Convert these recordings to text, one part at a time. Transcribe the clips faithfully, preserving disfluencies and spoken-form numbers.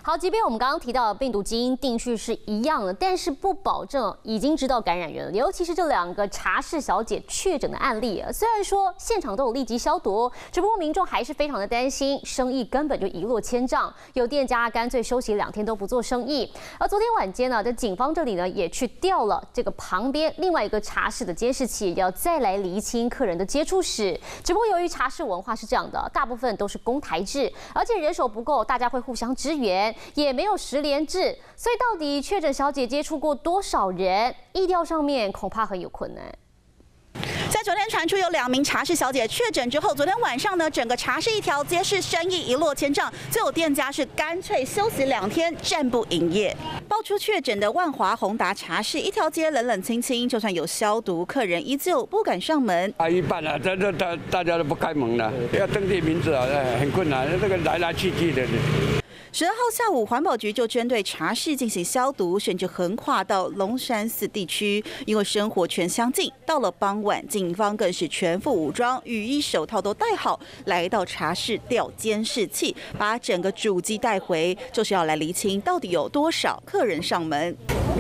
好，即便我们刚刚提到的病毒基因定序是一样的，但是不保证已经知道感染源了。尤其是这两个茶室小姐确诊的案例，虽然说现场都有立即消毒，只不过民众还是非常的担心，生意根本就一落千丈。有店家干脆休息两天都不做生意。而昨天晚间呢，在警方这里呢也去调了这个旁边另外一个茶室的监视器，要再来厘清客人的接触史。只不过由于茶室文化是这样的，大部分都是公台制，而且人手不够，大家会互相支援。也没有实联制，所以到底确诊小姐接触过多少人？疫调上面恐怕很有困难。 在昨天传出有两名茶室小姐确诊之后，昨天晚上呢，整个茶室一条街是生意一落千丈，就有店家是干脆休息两天，暂不营业。爆出确诊的万华宏达茶室，一条街冷冷清清，就算有消毒，客人依旧不敢上门。 啊，一半啊，这这大大家都不开门了，要登记名字啊，很困难，这个来来去去的。 十二号下午，环保局就针对茶室进行消毒，甚至横跨到龙山寺地区，因为生活圈相近。到了傍晚，警方更是全副武装，雨衣、手套都戴好，来到茶室调监视器，把整个主机带回，就是要来厘清到底有多少客人上门。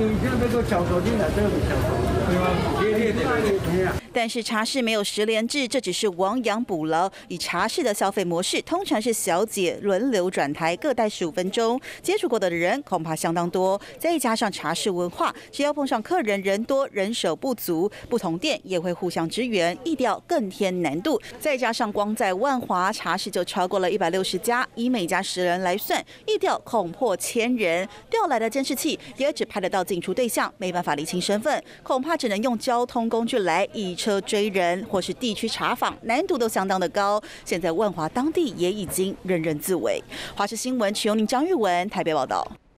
但是茶室没有实联制，这只是亡羊补牢。以茶室的消费模式，通常是小姐轮流转台，各待十五分钟。接触过的人恐怕相当多，再加上茶室文化，只要碰上客人人多、人手不足，不同店也会互相支援，疫调更添难度。再加上光在万华茶室就超过了一百六十家，以每家十人来算，疫调恐破千人。调来的监视器也只拍得到进出对象，没办法厘清身份，恐怕只能用交通工具来以车追人，或是地区查访，难度都相当的高。现在万华当地也已经人人自危。华视新闻，曲永宁、张玉文台北报道。